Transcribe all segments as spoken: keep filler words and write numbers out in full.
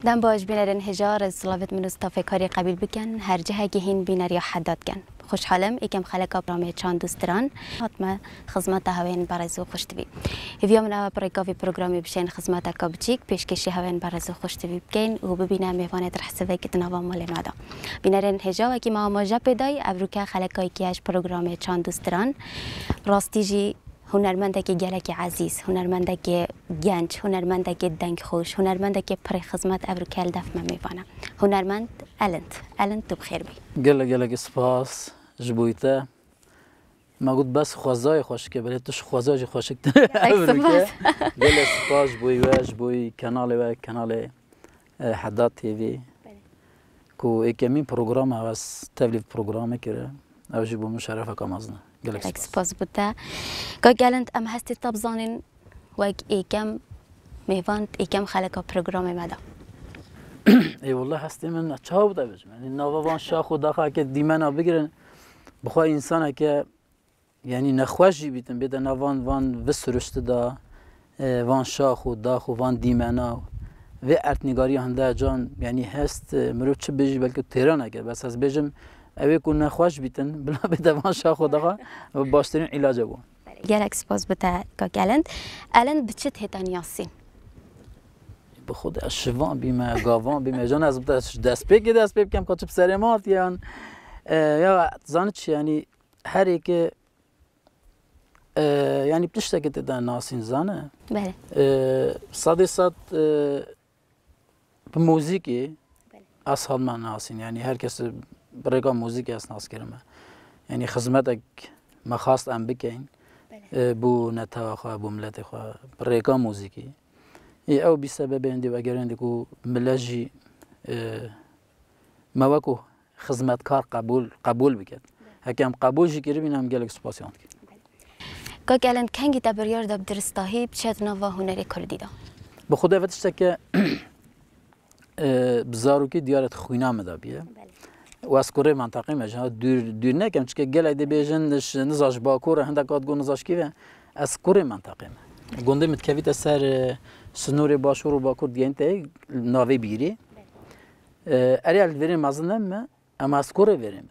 دم باش بینرین هجار از صلوات من استافه کاری قبیل بکن هر جه که هین بینر یا حداد کن خوشحالم ایکم خلق برنامه چند دوستران حتما خدمت هاوین برازو خوشتوی هیویا من برای کافی پروگرامی بشین خدمت کابچیک پیشکشی هاوین برازو خوشتوی بکن و ببینم میوانه در حسابی که تنها مال نادا بینرین هجا که ما ماجا پیدای ابروکه خلقای کیش پروگرام چند دوستران راستیجی هنرمنده که گلک عزیز هنرمنده که گنج هنرمنده که دنگ خوش هنرمنده که پر خدمت ابروکل دف میوانه هنرمند الند الند تو بخیر بی گله گله سپاس جبویته ما گفت بس خوازای خوش که ولی توش خوازای خوش که گله سپاس جبوی و جبوی کانال و کانال حداد تیوی کو اکمی پروگرام هاوس تبلیغ پروگرام کرده او جبو مشرفه کامازنه گله سپاس بوده که گلند ام هستی تبزانین و اکم میواند اکم خلق پروگرام مدا ای والله هستی من چه بوده بجم یعنی نوابان شاخ و داخل که دیمنا بگیرن بخواه انسان که یعنی نخوشی بیتن بیده نوان وان وسرشت دا وان شاخ و داخ و وان دیمنا و ارتنگاری هنده جان یعنی هست مروف چه بجی بلکه تیران اگر بس از بجم اوی کن نخوش بیتن بلا بیده وان شاخ و داخل و باشترین علاج بون گلک سپاس بوده که گلند الان بچه تهتان یاسین به خود از شوان بیمه گاوان بیمه جان از دست پی که دست پی کم کاتب سرمات یا یا زانت چی یعنی هر یک یعنی پشت که تدان ناسین زانه بله صد صد به موسیقی اصل من ناسین یعنی هر کس برای موسیقی اس ناس کرده یعنی خدمت ما خواست ام بکن بو نتا خو بو ملت خو برای موسیقی او بسبب عندي واگر عندي کو ملاجي مواکو خدمتکار قبول قبول بکد هکم قبول جی کری بینم گلک سپاسیان کی که گلند کنگی تبریار دب درستاهی بچه نوا هنری کردی دا به خدا فتشته که بزاروکی دیارت خوینا مدابیه و از کره منطقه مجه دور دور نکم چون گل ایده بیجنش نزاش باکور هندکات گو نزاش کیه از کره منطقه گنده متکویت سر سنور باشور و باکور دیانته ناوی بیری اریال vereyim mazından mı ama skora vereyim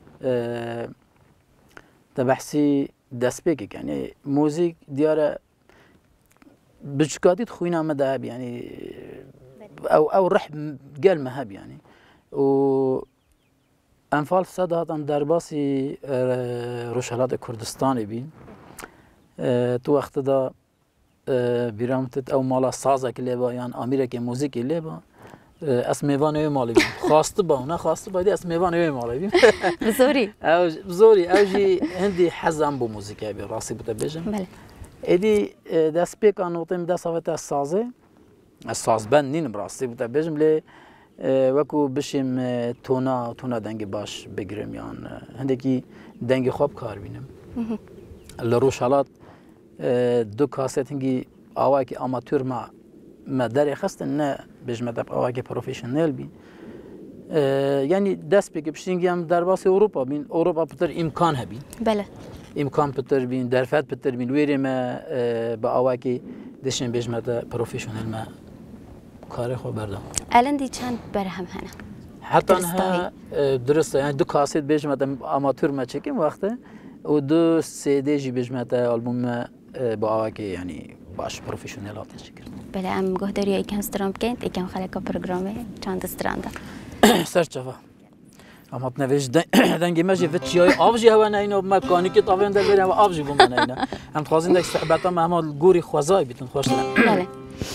da bahsi despek yani müzik diyara بشكاتي تخوينا مذهب يعني او او رح قال مهب يعني و انفال صدات ام درباسي روشالات كردستان بين تو وقت دا بیرامت او مالا سازه که لیبا یان آمیره که موزیکی لیبا اسمیوان اوی مالی بیم خواسته با نه خواسته با دی اسمیوان اوی مالی بیم بزوری او بزوری او جی هندی حزم بو موزیکی بی راستی بوده بیجم بله ایدی دست پیکا نوتیم دست آفت از سازه از سازبند نینم راستی بوده بیجم لی وکو بشیم تونا تونا دنگ باش بگیرم یان هنده کی دنگ خواب کار بینم لروشالات دو کاستینگی آوای که آماتور ما ما داری خستن نه بجمع آوای که پروفیشنال بین یعنی دست بگی بشینگی هم در باس اروپا بین اروپا پتر امکان هبین بله امکان پتر بین درفت پتر بین ویری ما با آوای که دشن بجمع پروفیشنال ما کار خو بردم الان دی چند برهم هنه حتی نه درسته یعنی دو کاست بجمع آماتور ما چکیم وقته و دو سیدی جی بجمع آلبوم با آوای که یعنی باش پروفیشنال آتش کرد. بله ام گهداری ایکم استرام کند ایکم خلق پروگرامه چند استرانده. سرچه اما بنویش دنگی ماجی فتشیای آبجی هوا نینا مکانیکی طاوین در بیرم و آبجی بوم نینا. هم خوازین دک صحبت هم همه گوری خوازای بیتون خوش دارم. بله.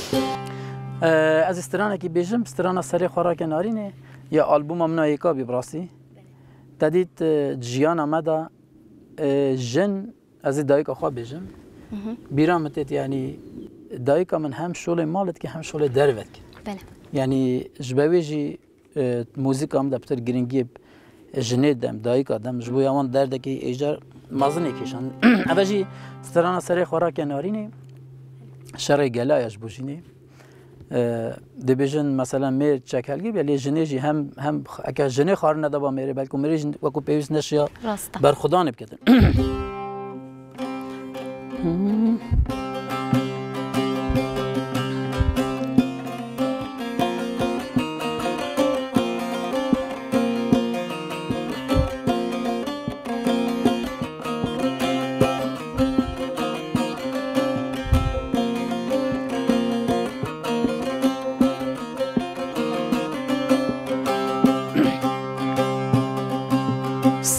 از استرانه کی بیشم استرانه سری خوراک نارینه یا آلبوم هم نایکا بی براسی. تدید جیان آمده جن از دایک خواب بیشم. بیرامت یعنی دایک من هم شغل مالت که هم شغل دروت. بله. یعنی جبویجی موزیک هم دبتر گرینگی جنید دم دایک آدم جبوی آن درد که ایجار مازنی کشان. اولی استرانه سری خوراک نارینه شرای گلایش بوشینه. دبیجن مثلا میر چکلگی ولی جنیجی هم هم اگر جنی خار ندابا میره بلکه میره وقتی پیوست نشیا بر خدا نبکتن.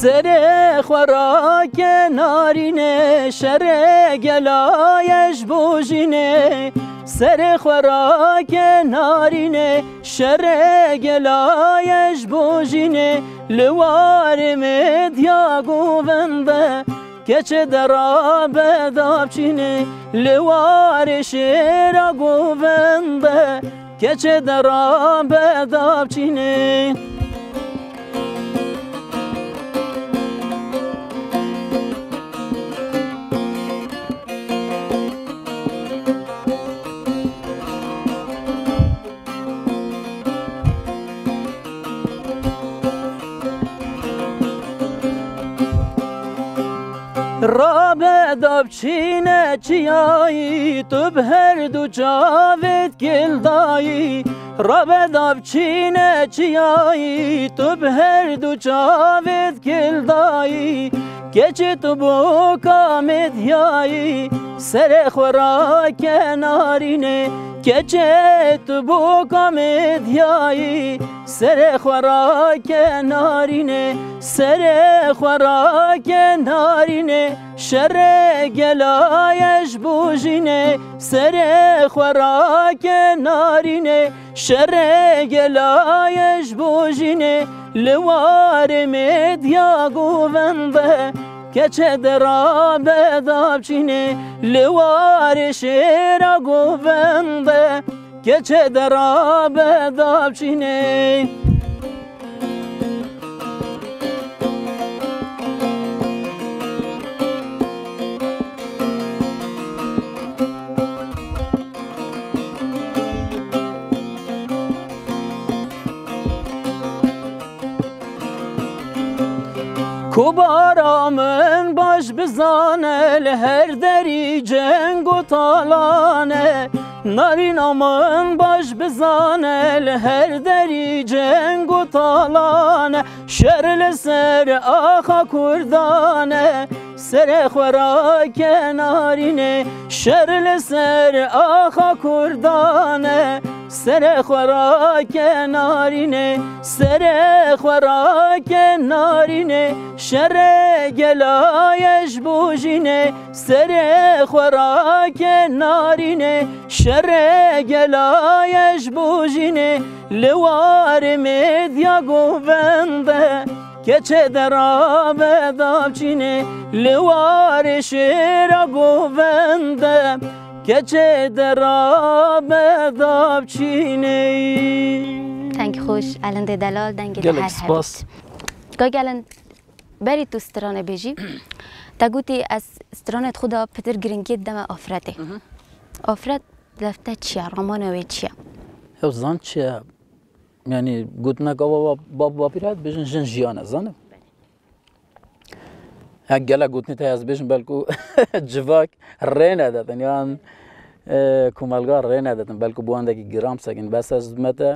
سر خوراک نارینه شر گلایش بوجینه سر خوراک نارینه شر گلایش بوجینه لوار مدیا گوونده کچه دراب دابچینه لوار شیر گوونده کچه دراب دابچینه رابه دابچینه چیایی تو به هر دو جاوید گلدایی رابه دابچینه چیایی تو به هر دو جاوید گلدایی گچه تو بو کامدیایی سر خوراک نارینه گچه تو بو کامدیایی سر خوراک نارینه سر خوراک نارینه شر گلایش بوجینه سر خوراک نارینه شر گلایش بوجینه لوار مدیا گوونده کچه دراب دابچینه لوار شیر گوونده کچه دراب دابچینه کوبارامن باش بزانه لهر دری جنگ و تالانه نارینامن باش بزانه لهر دری جنگ و تالانه شر لسر آخا کردانه سر خوراک نارینه شر لسر آخا کردانه سر خوراک نارینه سر خوراک نارینه شر گلایش بوجینه سر خوراک نارینه شر گلایش بوجینه لوار مدیا گوونده کچه دراب دابچینه لوار شیر گوونده کچه دراب دابچینه تنگ خوش الان دلال دنگ هر هبیت گاگلن بری تو سترانه بیجی تا گوتی از سترانت خدا پتر گرنگی دم آفرته آفرت لفته چیه رامانوی چیه زن چیه یعنی گوتنا گاوا باب باپیرات بیشن جن جیانه زنه هک گله گوتنی تا از بیشن بلکو جواک ری ندادن یان کومالگار ری ندادن بلکو بواندگی گرام سکن بس از مت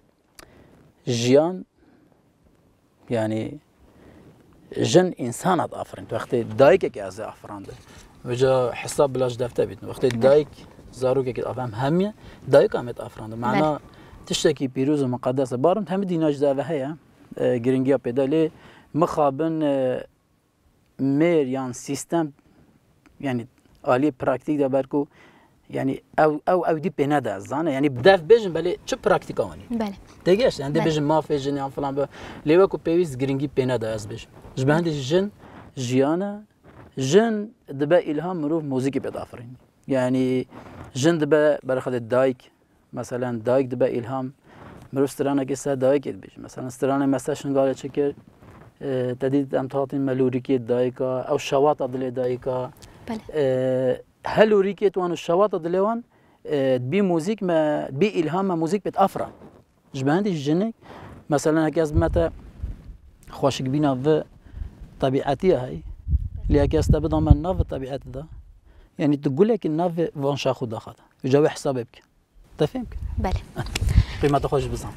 جیان یعنی جن انسانات آفرین وقتی دایک که از آفرانده وجا حساب بلاش دفته بیت وقتی دایک زاروک که آفهم همیه دایک آمد آفرانده معنا تشتكي بيروز مقدس بارم هم ديناج داوه هيا گرنگیا پیدا لی مخابن مير يعني سيستم يعني آلي براكتيك دا بركو يعني او او او دي بينا دا زانه يعني بدف بيجن بله چه براكتيك آني بله دقيقش يعني بيجن ما في جن يعني فلان ب ليوكو بيويز گرنگي بينا دا از بيجن جبهند جن جيانا جن دبا إلهام مروف موسيقى بدافرين يعني جن دبا برخد دايك مثلا دایک دبا الهام مروف سترانه که سه دایک اد بیش مثلا سترانه مثلا شنگاله چکر تدید امتحاطین ملوریکی دایکا او شواط دل دایکا بله هلوریکی تو انو شواط دلوان بی موزیک ما بی الهام ما موزیک بت افرا جبهندی جنک مثلا هکی از متا خوشک بینا و طبیعتی هایی لیاکی است بدم من ناف طبیعت دا يعني تقول لك الناف وان شاخو داخل جاوي حسابك تفهمك بله قيمة خوش بزن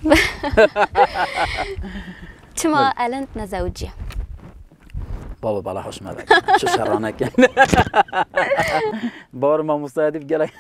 شما الان نزوجية بابا بالا خوش ما بك شو شرانك بار ما مستعدي بقلك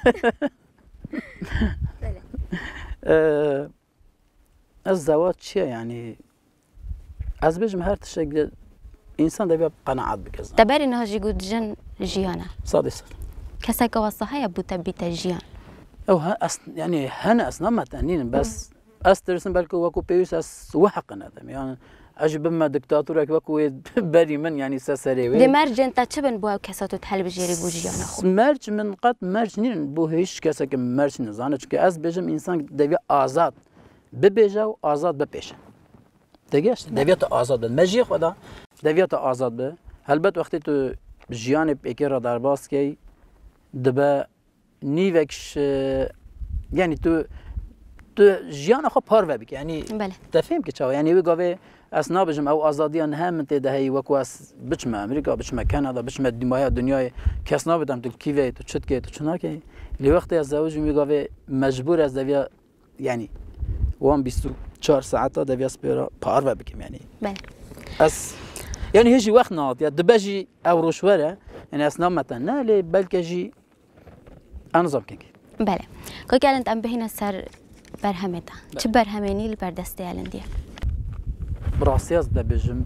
الزواج شيء يعني از بيجم هر تشك انسان دبی قناعت بکزن تبر اینها جیگود جن جیانه صادق صد کسی که واسه های بوده بیت جیان او ها أس يعني هنا أصلا ما تنين بس أسترسن بالكو وكو بيوس أس وحق ندم يعني أجي بما دكتاتورك وكو بري من يعني سسري دي مرج أنت تشبن بوا كساتو تحل بجيري بوجيانا خو مرج من قط مرج نين بو هيش كسا كم مرج نزانه چونك أز بيجم إنسان دبي آزاد ببيجا و آزاد ببيشه تجيش دبيات آزاد مجي خدا دبيات آزاد به هلبت وقتی تو جیان بکر در باز کی دبا نیوکش یعنی تو تو جیان خو پار و بک یعنی بله تفهم که چاو یعنی وگاوه اسنا بجم او آزادیان هم من تده هی وکواس بچم امریکا بچم کانادا بچم دنیای دنیای کسنا بدم تو کیوی تو چت کی تو چنا کی لی وقتی از زوج میگاوه مجبور از دویا یعنی وام بیست و چهار ساعت دویا سپیرا پار و بکم یعنی بله اس يعني هيجي وقت ناط يا دبجي او روشوره يعني اسنا مثلا لا بلكي جي انظم كيك بله که کلند ام بهین سر برهمه ده چه برهمینی لبردسته الندیه براسياس بلا بجم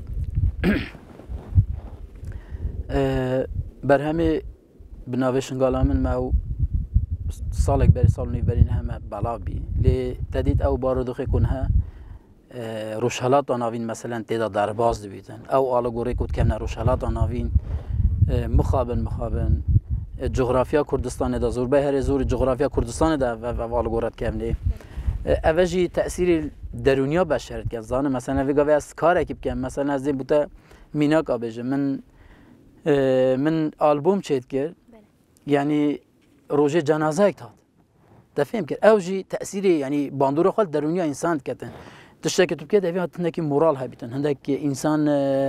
برهمه بناوشن قالامن ما سالك بري سال ني برين هم بلابي لي تديد او بارودخ يكونها روشهلات آناوین مثلا تعداد درباز دویدن او آلگوری کود کمن روشهلات آناوین مخابن مخابن جغرافیا کردستان دا زور به هر زور جغرافیا کردستان دا و آلگورات کمنی اوجی تأثیر درونیا بشرت که زانه مثلا ویگا ویس کار کی بکن مثلا از این بوده میناک آبیجه من من آلبوم چید کرد یعنی روژه جنازه اکتاد تفهم کرد اوجی تأثیر یعنی باندور خال درونیا انسان کتن تشتكي تبكي ده فيها تنكي مورال هابيتن هندك انسان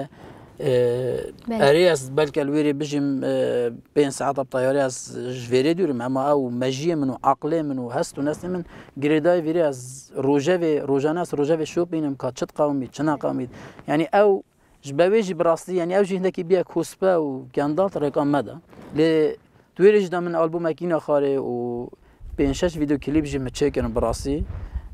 ارياس بلك الويري بجم بين ساعات بطيارياس جفيري دورم اما او مجيه منو عقلي منو هست وناس من جريداي فيرياس روجافي روجاناس روجافي شو بينم كاتشت قومي تشنا قومي يعني او جباويجي براستي يعني او جي هندك بيا كوسبا وكاندالت رقم مدى ل تويرج دا من البوم اكينا خاري و بين شش فيديو كليب جي متشيكن براسي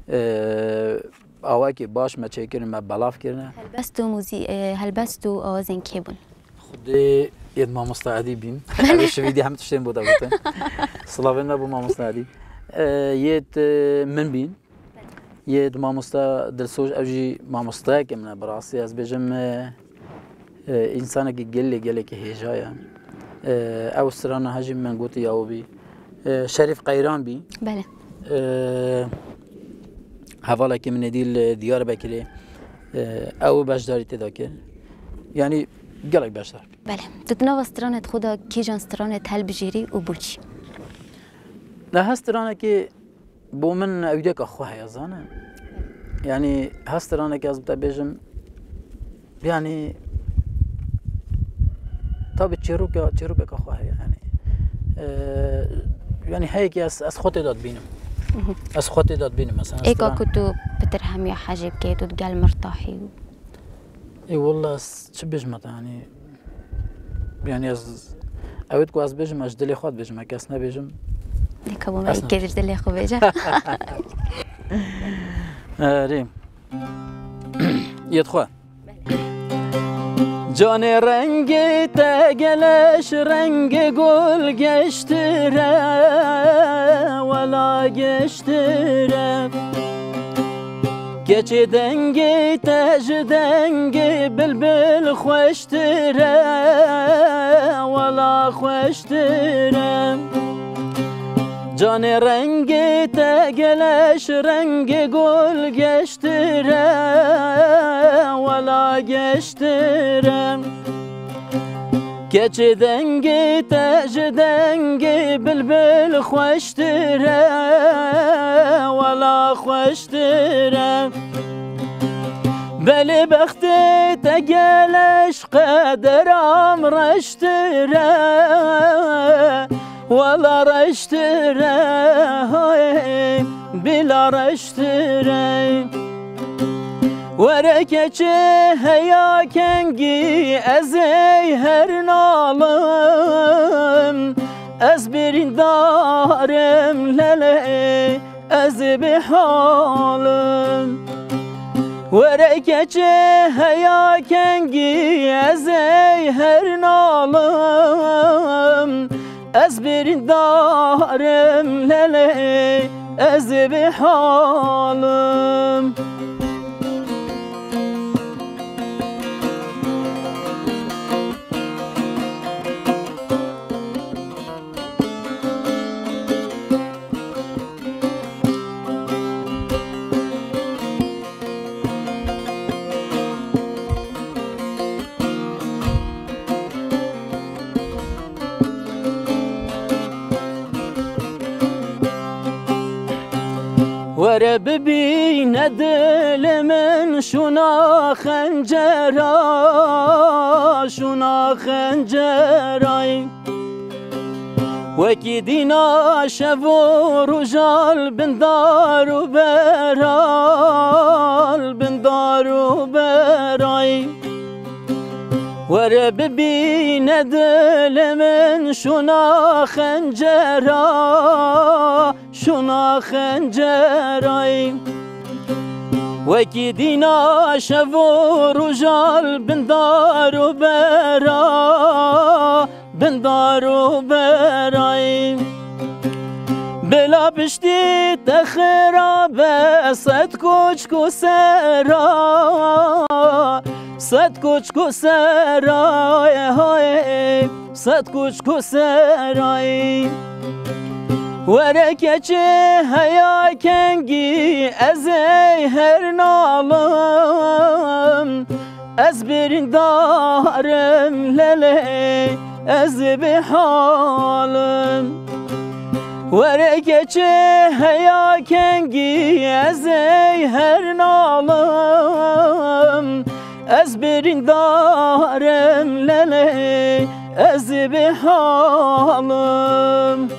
آواکی باش مچه کردن ما بلاف کردن. هلبستو موزی هلبستو آوازین کی بون؟ خودی ید ما مستعدی بین. همیشه ویدی هم تشتیم بوده بوده. سلام ما بو ما مستعدی. ید من بین. ید ما مست درسوج اوجی ما مستعد که من براسی از بجم انسان کی گلی گلی که هجایا. او سرانه هجی من گوتی او بی. شریف قیران بی. بله. حوالا که من دیل دیار بکره او باشداری تداکر یعنی گلک باشدار بله تتناو استرانت خدا کی جان استرانت هل بجیری و بوچی نه هسترانه که بو من اویده که خواه یزانه یعنی هسترانه که از بتا بیجم یعنی تا به چیروکا چیروکا که خواه یعنی یعنی هایی که از خود داد بینم از خودت داد بینم مثلا ایکا کتو بتر همیا حجب که تو تقال مرتاحی ای والله چه بجمت یعنی یعنی از اوید کو از بجم از دلی خود بجم کس نبجم دیکا بوم ای که دلی خو بجم ریم ید خو جان رنگ تگلش رنگ گل گشتره ولا گشتره گچه دنگی تج دنگی بلبل خوشتره ولا خوشتره جان رنگ تگلش رنگ گل گشتره ولا گشتره گچه دنگی تج دنگی بلبل خوشتره ولا خوشتره بلی بخت تگلش قدرم رشتره ولا رشتره بلا رشتره ورکچه هیا کنگی از ای هر نالم از برین دارم لله از به حالم ورکچه هیا کنگی از ای هر نالم از برین دارم للی از به حالم وره ببین دل من شونا خنجرا شونا خنجرای وکی دینا شب و رجال بندار و برال بندار و برای وره ببین دل من شونا خنجرا شونا خنجرای وکی دینا شب و رجال بندار و برا بندار و برای بلا پشتی تخرابه صد کوچکو سرا صد کوچکو سرای های صد کوچکو سرای ورکچه هیا کنگی از ای هر نالم از برین دارم للی از به حالم ورکچه هیا کنگی از ای هر نالم از برین دارم للی از به حالم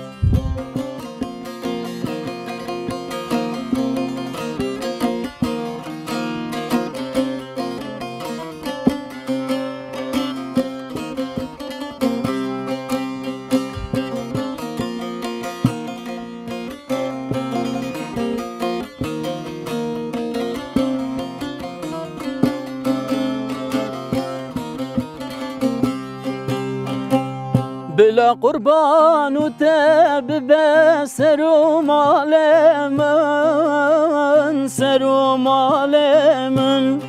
بلا قربان و تب بسر و مال من سر و مال من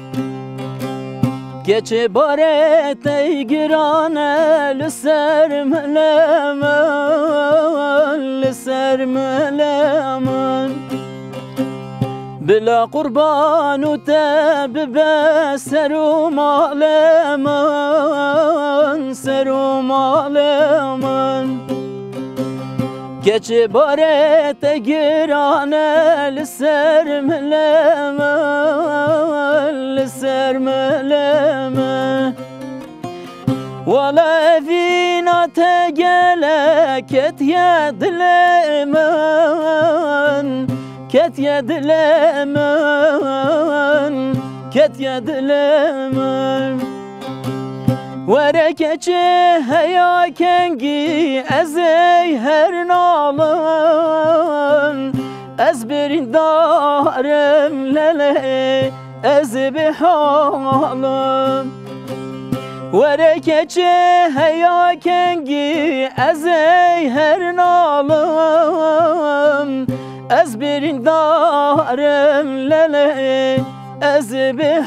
گچه باره تیگرانه لسر مل من لسر مل من بلا قربان و تب بسر و مال من سر و مال من گچه باره تگرانه لسر مل من لسر مل من ولا فينا تقلى كت يد من كت يد من كت يد من ورکچه هیا کنگی از ای هر نالم از برین دارم للی از به حالم ورکچه هیا کنگی از ای هر نالم از برین دارم للی از به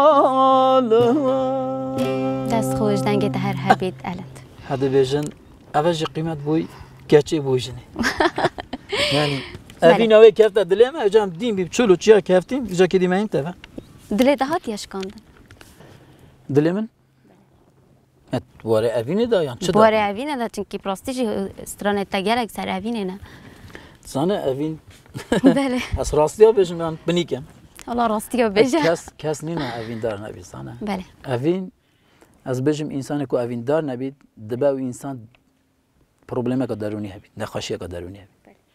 حالم دست خوش دنگت هر حبیت الند هذا بيجن أفجي قيمة بوي كاتشي بويجني يعني أبي نوي كافت دلهم أجام دين بيبشلو تشيا كافتين إجا كدي ما أنت فا دلی دهات یش کندن دلمن ات واره أبيني دا يعني شو بواره اوینه دا چنکی پراستیجی استرانه تگرک سر اوینه نه زانه أبين بله أسراستيا بيجن من بنيكم الله راستیو بجه كاس كاس نينا أبين دار نبي زانه بله أبين از بجم انسان کو اوین دار نبید دبا و انسان پروبلمه که درونی هبید نخوشیه که درونی هبید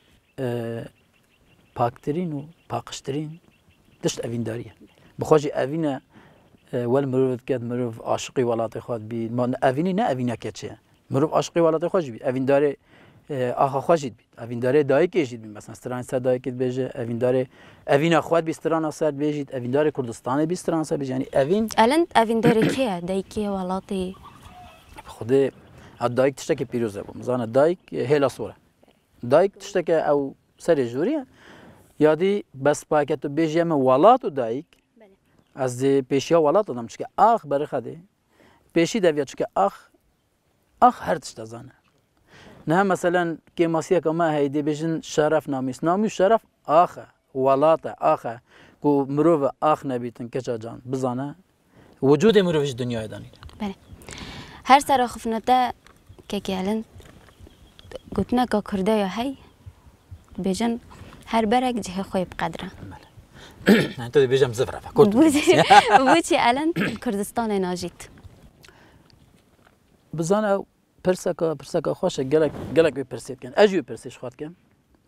پاکترین و پاکشترین دشت اوین داریه بخواجی اوینه ول مروف کد مروف عاشقی ولات خود بید ما اوینی نه اوینه که چیه مروف عاشقی ولات خود بید اوین داره آخا خوشید بید اوین داره دایی کشید بید مثلا استران سر دایی کد بیجه اوین داره اوین اخوات بیستران سر بیجید اوین داره کردستان بیستران سر بیجه یعنی اوین الان اوین داره کیه دایی کیه ولاتی خود دایک تشتکی پیروزه بود مثلا دایک هلا سوره دایک تشتکی او سر جوریه یادی بس پاکت تو بیجه من ولات و دایک از پیشیا ولات دادم چون آخ برای خده پیشی دویاد چون آخ آخ هر تشت زانه نه مثلا که ماسیه که ما هیدی بیشن شرف نامیس نامی شرف آخه ولات آخه کو مروف آخ نبیتن کجا جان بزانه وجود مروفش دنیای دانی بله هر سر خفنته که که الان گوتنه که کرده یا هی بیشن هر برگ جه خوی بقدره نه تو بیشم زفره فکر بودی الان کردستان ناجیت بزانه پرسکا پرسکا خوشه گلک گلک به پرسید کن اجیو پرسیش خواد کن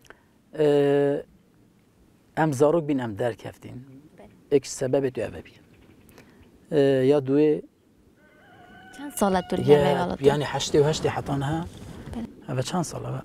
ام زاروک بین ام درک هفتین یک سبب تو اوه بین یا دوی چند سالت ترکیه ریالات یعنی هشتی و هشتی حتانها اوه چند ساله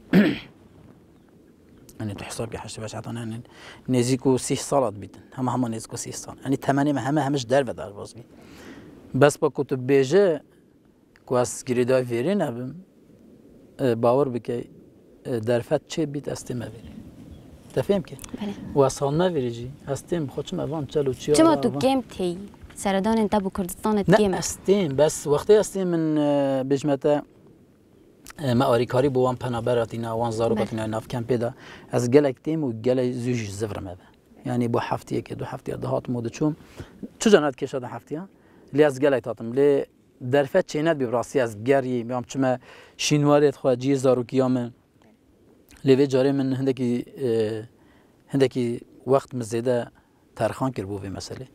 یعنی تو حساب که هشتی و هشتی حتانها یعنی نزیکو سی سالت بیدن همه همه نزیکو سی سال یعنی تمنی همه همش در و در بازگی بس با کتب بیجه که از گریدای ویری نبیم باور بکی درفت چه بیت استیم ویری تفهم که و اصلا نویری جی استیم خودشم اوان چلو چیا چما تو گیم تی سردان انت بو کردستانت گیم نه استیم بس وقتی استیم من بجمتا ما آریکاری بو وان پنابراتینا وان زاروباتینا ناف کم پیدا از گلک تیم و گل زوج زفرم هذا یعنی بو هفتیه که دو هفتیه دهات مود چوم چه جنات کشاد هفتیه لی از گلک تاتم لی درفت چینت بی براستی از گری میام چما شینواریت خواهد جی زاروکیام لیوی جاری من هندکی هندکی وقت مزیده ترخان کرد بو به مسئله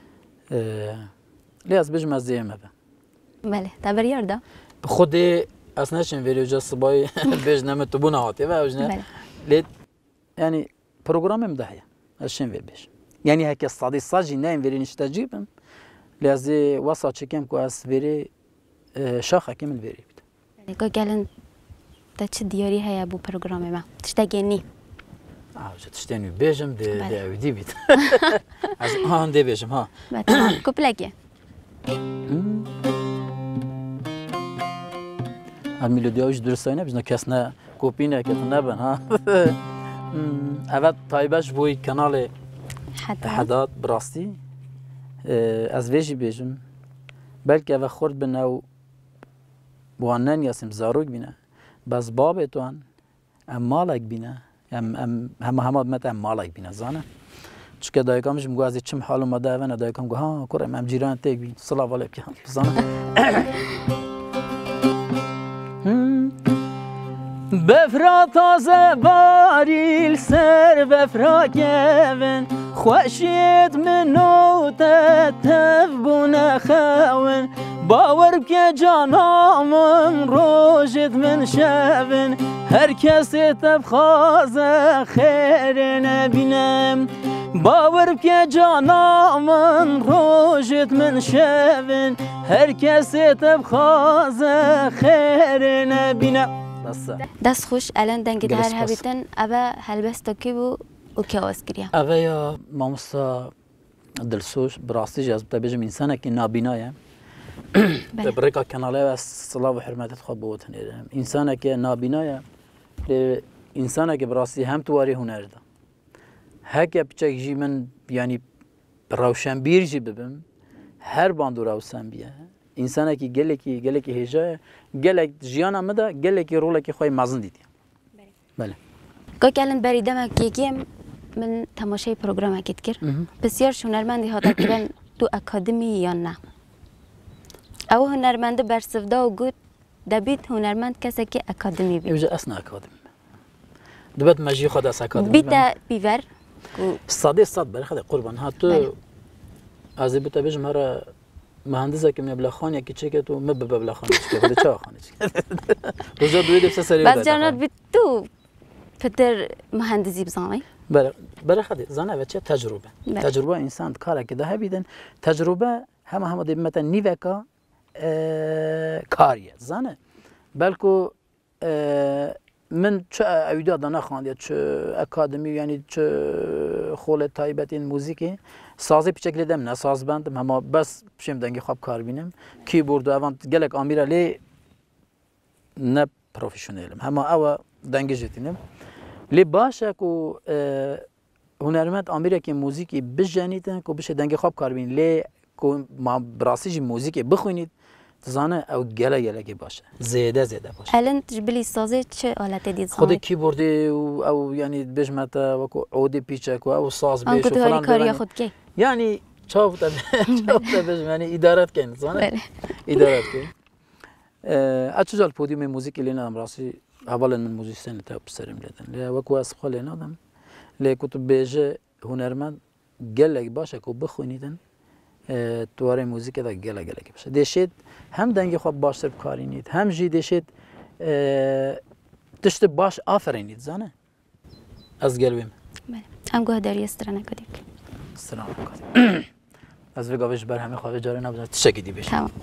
لی از بجم از زیم هبه بله تبر یارده خود از نشین ویدیو جا صبای بج نمه تو بونه هاتی و اوجنه لی یعنی پروگرام مدهیه از شین وی بش یعنی هک صادی صاجی نه این ویدیو نشته جیبم لازم وصل شكيم كواس فيري شاخة كمل فيري يعني كو قالن تش دياري هيا بو برنامج ما تشتاقيني اه تشتاني بيجم دي دي دي بيت ها دي بيجم ها تمام كوبلاكي الميلوديا وش درسينا بجنا كاسنا كوبينا كتنبن ها أبد طيبش بوي كنال حداد براستي از ویجی بیجم بلکه و خورد به نو بوانن یاسم زاروک بینه بس باب توان ام مالک بینه ام ام همه همه مت ام مالک بینه زانه چون دایکامش میگه از چم حال اومده و نه دایکام گه ها کرم ام جیران تگ بین سلام علیکم زانه بفرا تازه باریل سر بفرا گون خوشید منو تتف بونه خون باور که جانامم روشت من شون هر کسی تب خوازه خیر نبینم باور که جانامم روشت من شون هر کسی تب خوازه خیر نبینم دست خوش الان دنگ دهر هبیتن ابا هلبستو کی بو و کی واسکریا ابا یا مامسا دلسوش براستی جذب تبجم انسانه که نابینایه برکا کناله و صلاح و حرمت خود بود هنیرم انسانه که نابینایه انسانه که براستی هم تواری هنر ده هک بچک جی من یعنی روشن بیر جی ببم هر باندو روشن بیه انسانه که گله که گله که هجای گله جیان آمده گله که روله که خوای مزن دیدی بله که کلن بریده ما کیم من تماشای پروگرام اکید کرد بسیار هنرمندی هات کردن تو اکادمی یا نه او هنرمند برسفده و گود دبیت هنرمند کسی که اکادمی بید ایوجه اصلا اکادمی دوبت مجی خود از اکادمی بیتا بیور صادی صاد برای خود قربان ها تو از بیتا بیش مرا مهندسه که میبلا خانه که چه که تو مب ببلا خانه چه که چه خانه چه روزا دویده بسه سری بس جانت بیت تو پدر مهندسی بزنی برای برای خود زنه و چه تجربه تجربه انسان کاره که ده بیدن تجربه همه همه دی مثلا نیوکا کاریه زنه بلکو من چه اویدا دانا خواندید چه اکادمی یعنی چه خول تایبت این موزیکی سازی پیچکلی دم نه ساز بندم اما بس پشم دنگی خواب کار بینم کیبورد و اوان گلک آمیرا لی نه پروفیشنالم اما او دنگی جتینم لی باشه کو هنرمند آمیرا که موزیکی بجنیدن کو بشه دنگی خواب کار بین لی کو ما براسیج موزیکی بخونید زانه او گله گله که باشه زیاده زیاده باشه الان جبلی سازی چه آلت دید زانه خود کیبوردی و او یعنی بجمت و کو عودی پیچک و او ساز بیش و فلان کاری خود کی یعنی چاو تا چاو تا بجم یعنی ادارت کن زانه ادارت کن اتجال پودیوم موزیک لینا امراسی اولا من موزیسین تا بسرم لیدن لی و کو اسخو لینا دم لی کتب بیجه هنرمند گله باشه کو بخونیدن تواره موزیک دا گله گله که باشه دیشید هم دنگی خواب باشتر بکارینید هم جی دیشید تشت باش آفرینید زانه از گلویم بله هم گوه داری استرانه کدیم استرانه کدیم از وگاوش بر همه خواه جاره نبودن تشکیدی بشه تمام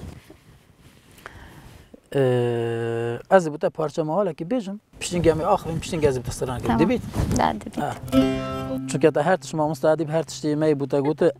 از بوده پارچه ماهاله که بیجم پشتینگی همه آخرین پشتینگی از بوده استرانه کدیم دبید؟ ده دبید چون که تا هر تش ما مستعدیب هر تشتی می بوده گوته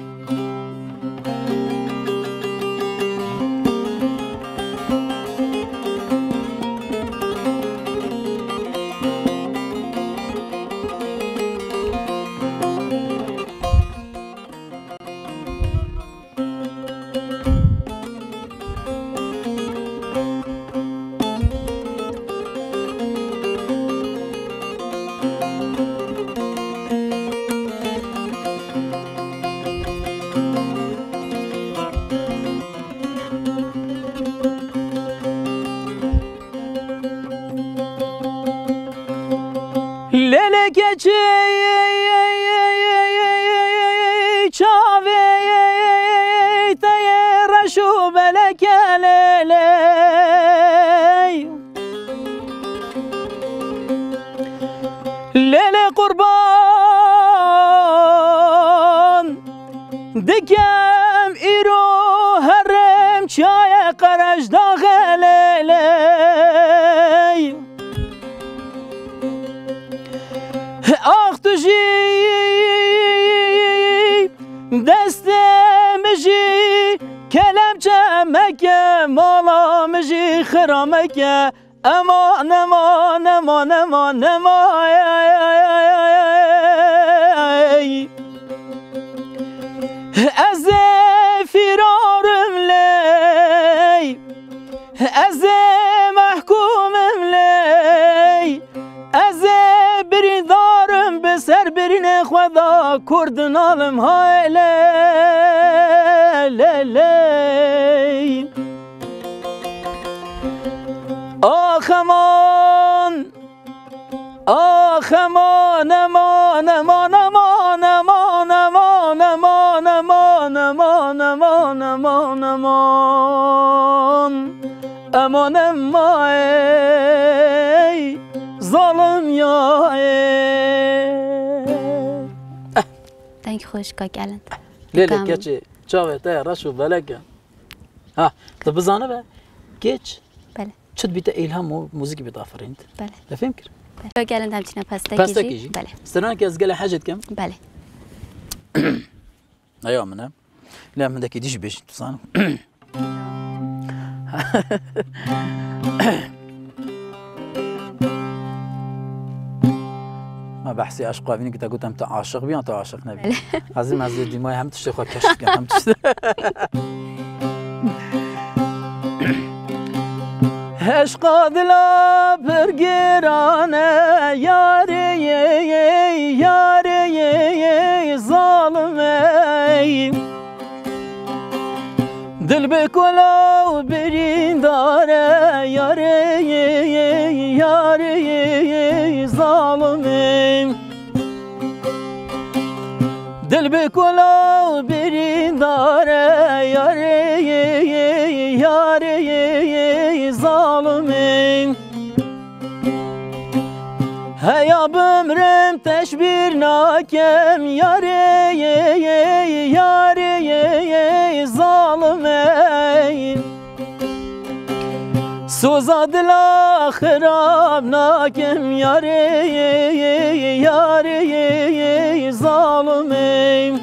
Lele gece çave taye raşu belekele Lele kurban dikem iro herem çaya karaj dağelele آخ تو جی دستم جی کلم چمکه مالام جی خرامکه امان امان امان امان امان از فرارم لی از محکومم لی از بریدارم به سر برین خدا کردن آلم های لی لی لی آخ امان آخ امان امان امان امان امان امان امان امان امان امان امان امان امان امان ظالم یا دنگ خوش که گلن لیلی کچی چاوه تا رشو بلکه ها تو بزانه به کچ بله چت بیت ایلهام موزیک بیت آفرینت بله لفهم کر بله گلن همچنین پسته پسته کیجی کیجی بله استران که از گله حاجت کم بله ايوه منه لا من ذاك يديش باش تصانو ما بحثي عشق قابلين كنت قلت انت عاشق بي انت عاشق نبي عزيز عزيز دي ما هم تشتي خو كشف هم تشتي عشق دلا برگرانه یاری یاری ظالمه دل بکلا برین داره یاری یاری ظالمه دل بکلا برین داره یاری یاری ظالمه هیا بمرم تشبیر ناکم یاری یاری ظالمه سوزا دلا خراب ناکم یاری یاری ظالمیم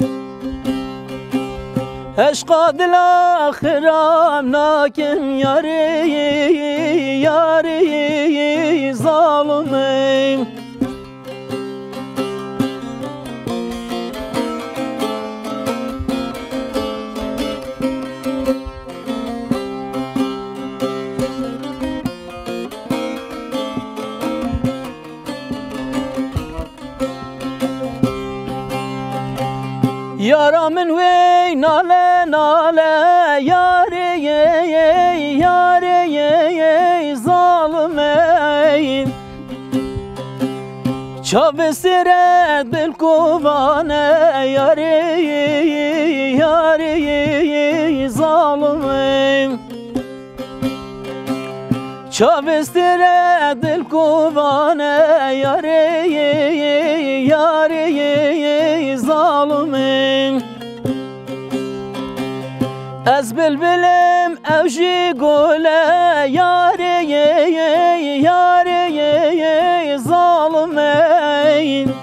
عشق دلا خراب ناکم یاری یاری ظالمیم یارا من وی ناله ناله یاری یاری ظالمین چاو سرت بالکوانه یاری یاری ظالمین چاو سرت بالکوانه یاری یاری ظالمین از بلبلم اوجی گله یاری یاری ظالمین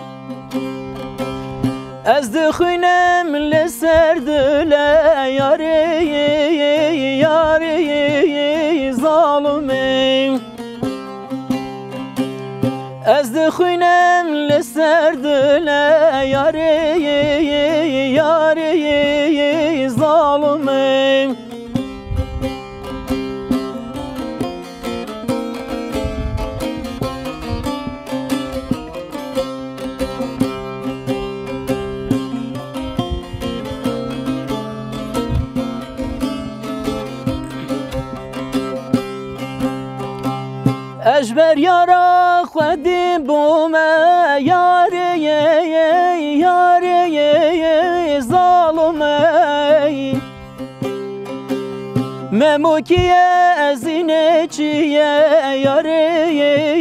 از دخونم لسر دله یاری یاری ظالمین از دخونم لسر دله یاری یاری ظالمین اجبر یارا خودی بومه یاری یاری ظالمه مموکی از اینه چیه یاری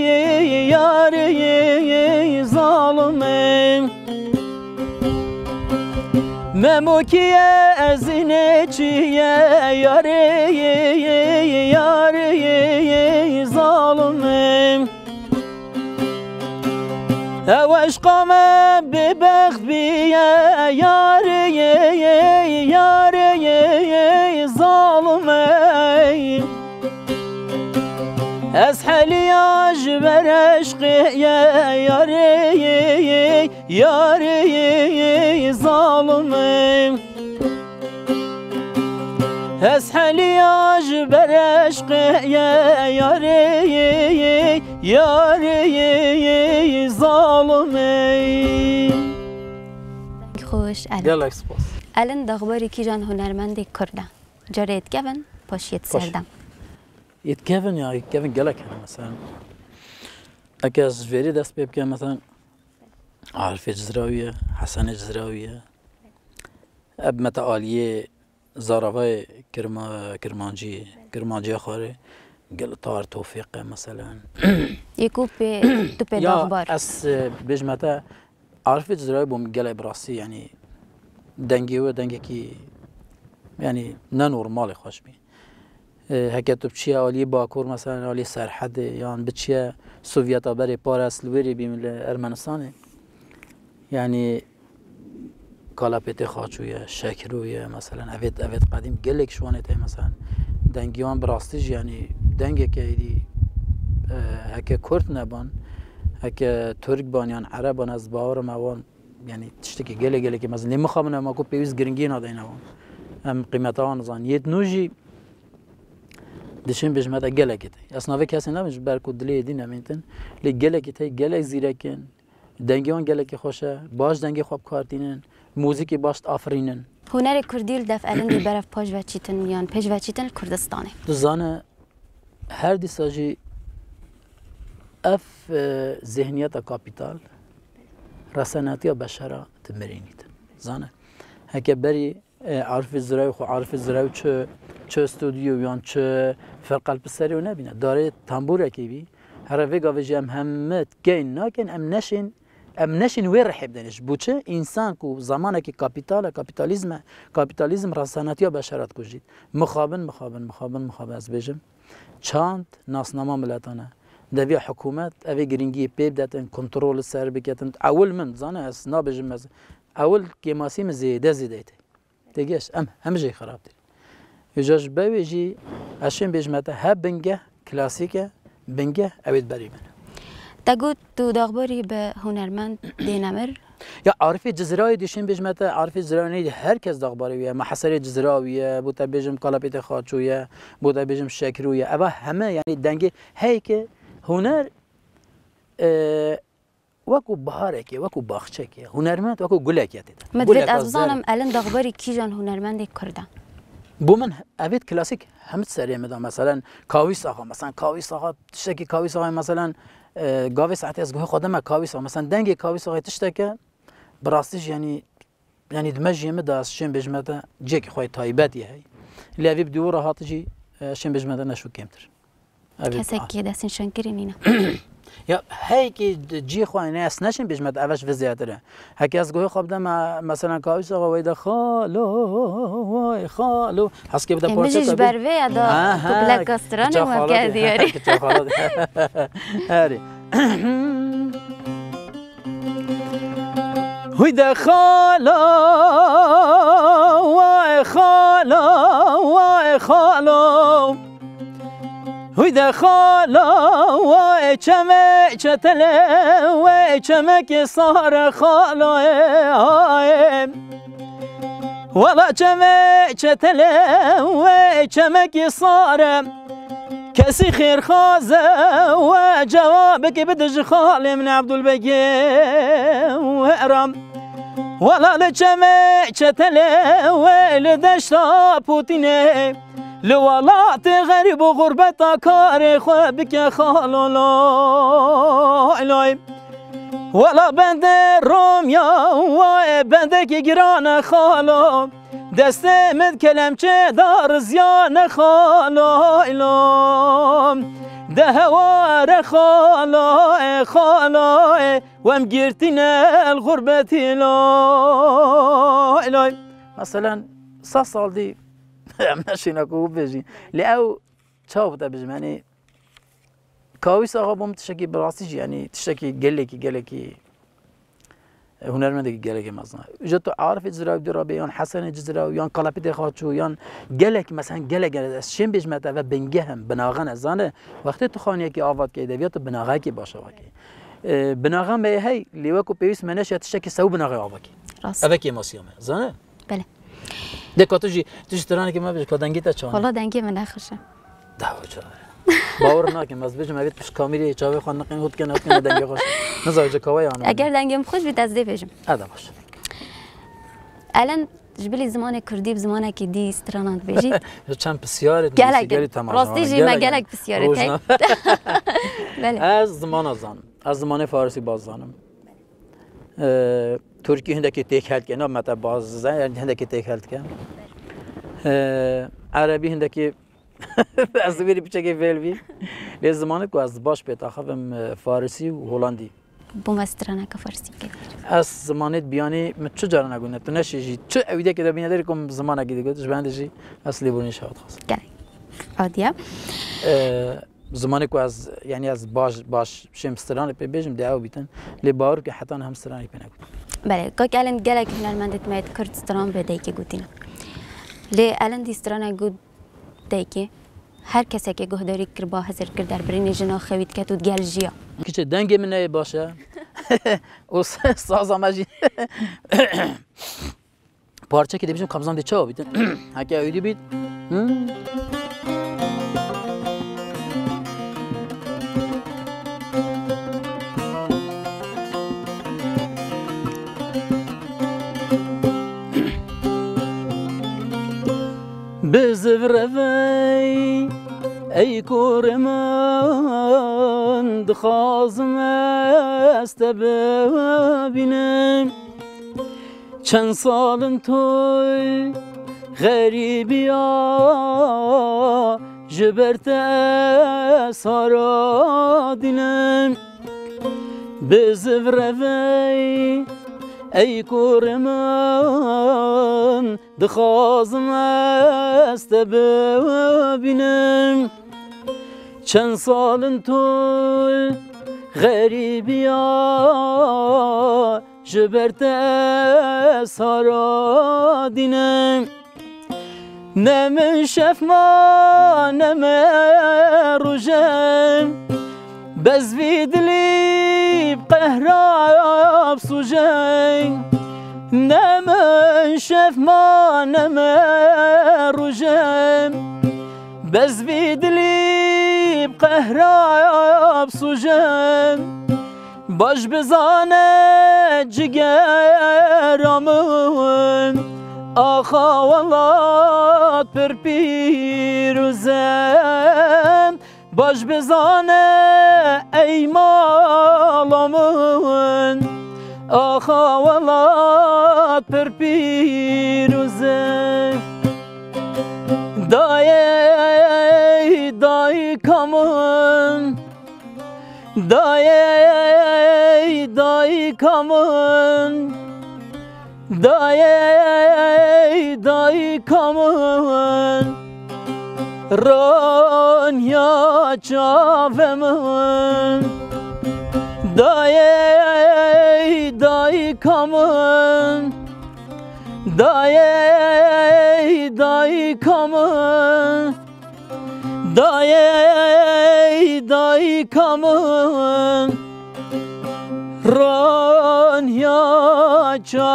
یاری ظالمه مموکی از اینه چیه یاری یاری ظالمه او عشقام ببخت بیه یاری یاری ظالمه از حلیاج بر عشق یاری یاری ظالمه از حلیاج بر عشق یاری یاری ظالمه خوش گلک سپاس الان داغباری کی جان هنرمند کرده جارید گون پاشیت سردم يتكافن يا يتكافن قالك أنا مثلا أكاز فيري دست بيب كان مثلا عارفة جزراوية حسنة جزراوية أب متى آلية زارفاي كرما كرمانجي كرمانجي خاري قال طار توفيق مثلا يكوب توبي داغبار يا أس بيج متى عارفة جزراوية بوم قال براسي يعني دنجي ودنجي كي يعني نورمال خوش بي هکه تو بچه عالی باکور مثلا عالی سرحد یا بچه سوویت آبری پارس لوری بیم ارمنستانه یعنی کالاپت خاچویه شکرویه مثلا اوید اوید قدیم گلک شوانه ته مثلا دنگیان براستیج یعنی دنگه که ایدی هکه کرد نبان هکه ترک بانیان عربان از باور موان یعنی تشتکی گله گله که مثلا نمیخوام ما کو پیوز گرینگی نادین نوان هم قیمتا نزان یه نوجی دشين بيج ماذا جلكت أصنافه كاسنا مش بركود دليل دينا مينتن لي جلكت هي جلك زيركن دنجيان جلك خوشه باش دنجي خواب كارتينن موسيقي باش آفرينن هنر كرديل دف ألين دي برف باش وچيتن ميان باش وچيتن الكردستاني دزانه هر دي ساجي اف ذهنيات كابيتال رساناتيا بشرة تمرينيت زانه هكا بري عارف الزراعي خو عارف الزراعي چه چه استودیو یان چه فرق البصري و نبینه داره تنبور کی هر ویگا وجه هم همت گین ناکن ام نشین ام نشین وی رحب دنش بوچه انسان کو زمانه که کاپیتال کاپیتالیزم کاپیتالیزم رسانتی بشرت کجید مخابن مخابن مخابن مخابن از بجم چند ناسنامه ملتانه دوی حکومت اوی گرینگی پیب دادن کنترل سر بکتن اول من زانه از نابجم از اول کماسی مزیده زیده دیگهش ام همه جای خراب دید یجاش بیجی اشین بیجمته ها بنگه کلاسیکه بنگه اوید بری من تقول تو داغباری به هنرمند دینامر یا عارف جزراوی دیشین بیجمته عارف جزراوی نیست هر کس داغباریه محصر جزراویه بوده بیجم کالاپیت خاطویه بوده بیجم شکرویه اما همه یعنی دنگه هی که هنر وکو بهاره که وکو باغچه که هنرمند وکو گله که دیده مدرد از زانم الان داغباری کی جان هنرمند کردن بو من اوید کلاسیک همه سریع میدم مثلا کاویس آقا مثلا کاویس آقا تشکی کاویس آقا مثلا گاوی ساعتی از گوه خودم کاویس آقا مثلا دنگ کاویس آقا تشتکه براستش یعنی یعنی دمجی مداس شیم بجمده جک خوی تایبتی هی لیاوی بدو راحت جی شیم بجمده نشو کمتر کسی که دستین شنکری نینا یا هی که جی خواه نیست نشین بجمد اوش وزیادره هکی از گوه خواب دم مثلا کاویس آقا ویده خالو وای خالو هست که بده پارچه تابی بروی ادا کبلک استرانه هم که دیاری هری ویده خالو وای خالو وای خالو ويدا خالا وای چمه چتله وای چمه که صار خالا ولا چمه چتله وای چمه که صار کسی خیر خازه و جوابك بدج خالي من عبد البقي وهرم ولا لچمه چتله وای لدشتا بوتينه لولات غريب وغربة كاري خوابك خالو لا لا ولا بند روميا واي بندك جيران خالو دست من كلام چه دار زيان خالو لا دهوار خالو خالو وام جرتنا الغربة لا لا مثلا صا سال دي ماشينا كو بيجي لأو تشاو بتا بجماني كاويس آقا بوم تشكي براسيش يعني تشكي جلكي جلكي هنرمندي جلكي مثلا جت عارف جزراوي درابي يان حسن جزراوي يان قلبي خاطشو يان جلك مثلا جلك شين بجمتا و بنجهم بناغن زانه وقتی تو خانیه کی آواد کی دویات بناغه کی باشه وکی بناغن به هی لیوکو پیوس منش تشكي سو بناغه آواکی راست اوکی ماسیامه زانه بله دکاتوجی توش ترانه که ما بهش کدنگی تا چون والله دنگی من نخوشه دعوا چه باور نکن از بچه مبید پیش کامیری چاوی خان نقین خود کنه کنه دنگی خوش نزاویج کاوی آنم اگر دنگیم خوش بید از دی بجم ادا باش الان جبلی زمان کردی زمانه که دی استرانات بجی چند بسیار گلگ راستی جی ما گلگ بسیاره تی بله از زمان ازانم از زمان فارسی باز زانم ترکی هندکی تک هلت کنه مت باز زن هندکی تک هلت کنه عربی هندکی از بیری پیچه که فعل بی لیز زمانه که از باش بتاخفم فارسی و هلندی بوم استرانه که فارسی که از زمانه بیانی من چه جارا نگونه تو نشیجی چه اویده که دبینه داری کم زمانه گیری گفتش بندشی اصلی بونی شاد خواست گله عادیه زمانه که از یعنی از باش باش شم استرانه پی بیشم دیو بیتن لی باور که حتی هم استرانه پی نگود بله که الان گله که هنرمندت میاد کرد استران به دیگه گوتینا لی الان دی استرانه گود دیگه هر کسی که گهداری کر با حضر کرد در برین جنا خوید که تو گل جیا کیچه دنگ منه باشه او ساز آمجی پارچه که دیبیشم کابزان دی چه بیتن هکی اویدی بید بزفرفي أي كورمان دخازم استبابنا چند سال توی غریبیا جبرت سارا دینم بزفرفي ای کورمان دخوازم است ببینم چند سالن تو غریبیا جبرت سارا دینم نم شف ما نم روجم بزوی دلی بقهراب سوجم نم شف ما نم روجم بزوی دلی بقهراب سوجم باش بزانه جگرامون آخا والله پر پیروزم باش بزانه ای مالامون آخا والله پر پیروزم دای دای کامون دای دای کامون دای دای کامون رانیا چاومون دای دای کامون دای دای کامون دای دای کامون رانیا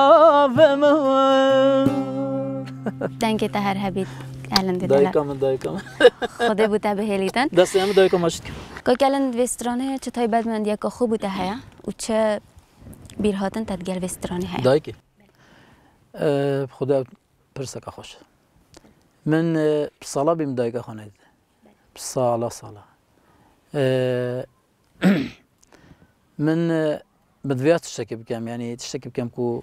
چاومون دنگ تهر هبید الان دیدم دای کامون دای کامون خدا بوده به هلیتن دستی هم دای کامون شد که الان وسترانه چه تای بد من یک خوب بوده هیا و چه بیرهاتن تدگل وسترانه هیا دای کی خدا پرسک خوش من سالا بیم دای که خانه سالا سالا من بدویات تشتكي بكم يعني تشتكي بكم كو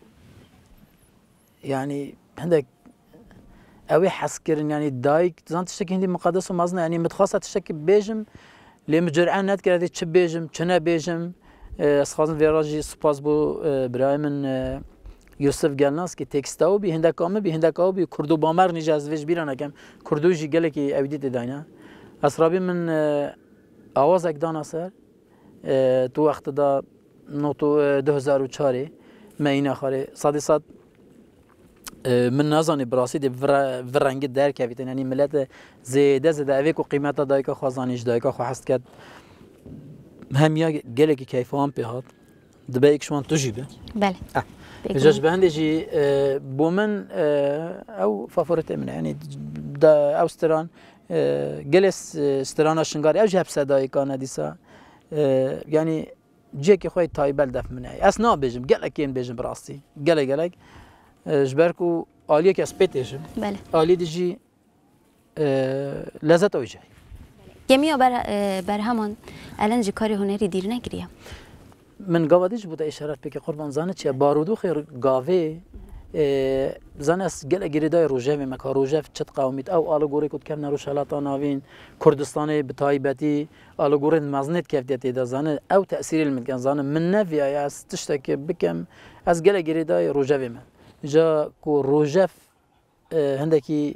يعني عندك اوي حسكرن يعني دايك زان تشتكي هندي مقدس ومازنا يعني متخاصة تشتكي بيجم لي مجرعان نات كرا تش بيجم چنا بيجم اسخازن فيراجي سپاس بو برای من يوسف گلناس که تکستاو بی هندک آمه بی هندک آو بی کردو بامر نیجاز ویش بیران اکم کردو جی گله کی اویدی داینا اسرابی من آواز اکدان اثر تو وقت دا نوتو دو هزار و چهار ماین خاره صادی صاد من نازانی براسی دی ورنگ در کیفیتن یعنی ملت زیده زیده اوی کو قیمت دایکا خوازانیش دایکا خو حست کرد همیا گله کی کیفان پیهات دبی اکشوان تو جیبه بله جاش بهندجی بومن او فافورت من يعني دا اوستران جلس استران شنگاری او جهب صدای کانه دیسا يعني جيك خوي تايبل دف مني اسنا بيجم قال كين بيجم براسي قال قال جبركو اليه كاسبيتيش بله اليه ديجي لذت اوجه جميع بر برهمان الان جی کاری هنری دیر نگیریم من قواديش بوده اشارات بك قربان زانه چه بارودو خير قاوي زانس گل گریدای روجه و مکا روجه چت قومیت او آلگوری کد کم نروش حالات ناوین کردستان بتایبتی آلگوری مزنیت کفتیتی دا زانه او تأثیری المکان زانه من نفیای از تشتک بکم از گل گریدای روجه و من جا کو روجه هندکی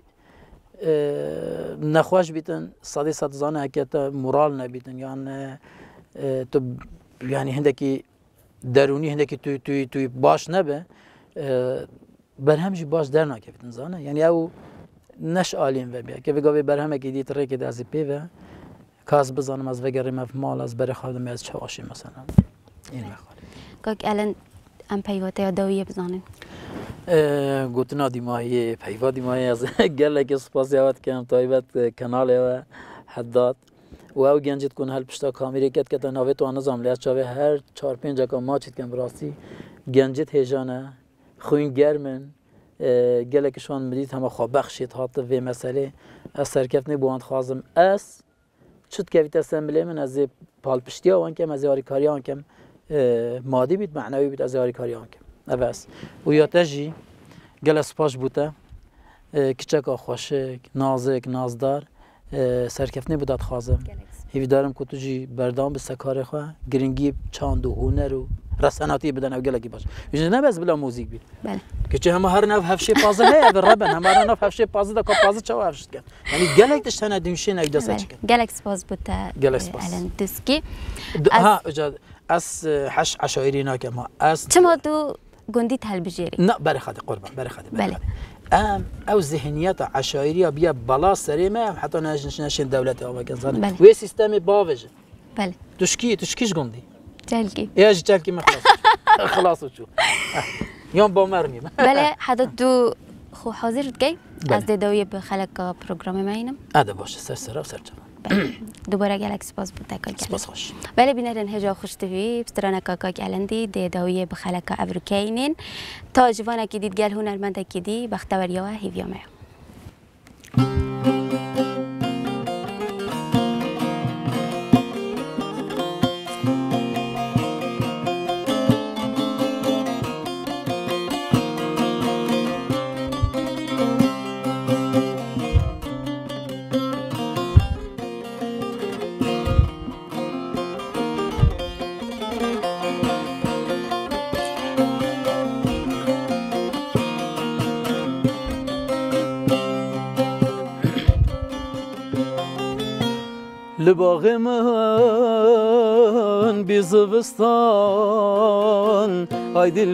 نخواش بیتن صدی صد زانه هکتا مورال نبیتن یعنی تو يعني هندكي دروني هندكي توي توي توي باش نبه برهمجي باش درنا كيف تنزانه يعني او نش عالين وبيا كيف قوي برهمه كي دي تري كده از بيفا كاز بزانم از وگره مف مال از بر خودم از چواشي مثلا این مخال كوك الان ام پیوته دویه بزانن گوتنا دی ماهی پیوا دی ماهی از گله که سپاسیات کم تایبت کانال و حداد و او گنجت کن هل پشتا کامیری کت که ناوی تو آنزام لیت چاوی هر چهار پنج جا ماچید کم براستی گنجت هیجانه خوین گرمن گله که شان مدید همه خواه بخشید هات و مسئله از سرکفت نبوند خوازم از چود که ویت اسمبلی من از پال پشتی ها کم از یاری کاری ها کم مادی بید معنوی بید از یاری کاری ها کم اوست و یا تجی گله سپاش بوده کچک خوشک نازک نازدار سرکفت نبودد خوازم هیوی دارم که تو جی بردام به سکار خواه گرنگی چاند و هنر و رساناتی بدن او گلکی باش ویژه نه بس بلا موزیک بی بله که چه همه هر نو هفشه پازه هی بر ربن همه هر نو هفشه پازه دا که پازه چه هفشه کن یعنی گلک دشتن دیوشه نگیده سه چکن گلک سپاس بوده گلک سپاس الان دسکی ها اجاد از حش عشایری ناکه ما از چما تو گندی تلبیجری نه برای خاطر قربان برای خاطر بله ام او ذهنیت عشایری بیا بالا سریمه حتی نش نشین دولت آوا کنزان بله. و سیستم باوجه بله تشکی تشکیش گندی جلگی ايش جالكي ما خلاص خلاص وشو يوم بومرني بله حتی تو خو حاضر کی بله. از دیدوی به خلق پروگرام ما اینم هذا باشه سر سر سر بله. دوباره گلک سپاس بوده کل سپاس خوش بله بینرین هجا خوش توی بسترانه کاکا گلندی دیدوی به خلق ابروکینین تا جوانه کی دید گل هنرمنده کی دی بختوریه و هیویامه لباغ من بیزوستان ای دل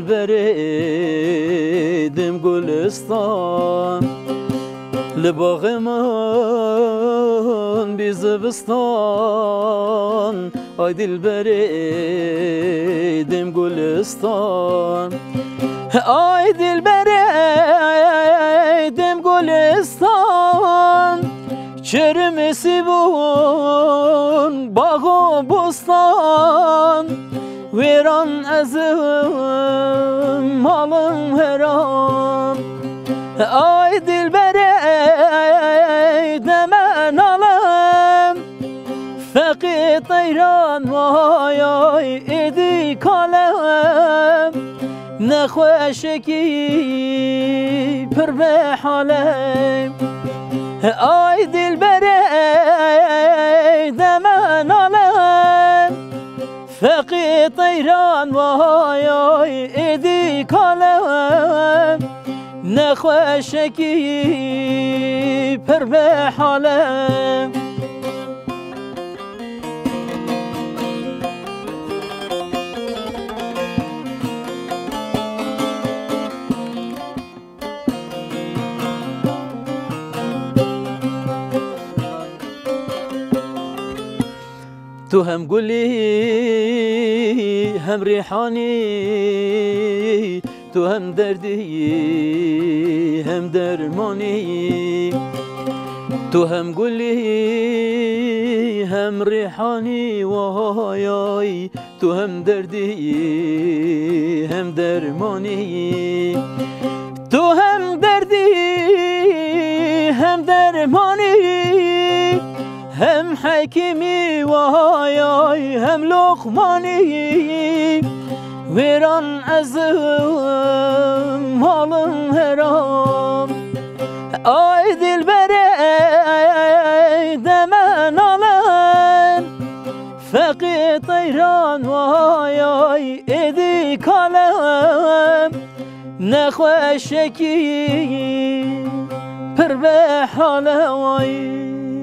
بریدم گلستان لباغ من بیزوستان ای دل بریدم گلستان ای دل بریدم گلستان چرمسی بون باغ و بستان ویران از مالم هران ای دل بری دمن آلم فقی طیران وای ایدی کالم نخوشکی پر به حالم ای دل بری دمن آلم فقی طیران وای ایدی کالم نخوشکی پر به حالم تو هم گلی هم ریحانی تو هم دردی هم درمانی تو هم گلی هم ریحانی وای تو هم دردی هم درمانی تو هم دردی هم درمانی هم حکیمی وای هم لقمانی ویران از مالم هرام ای دل بری دمن آلم فقی طیران وای ایدی کالم نخوشکی پر به حال وای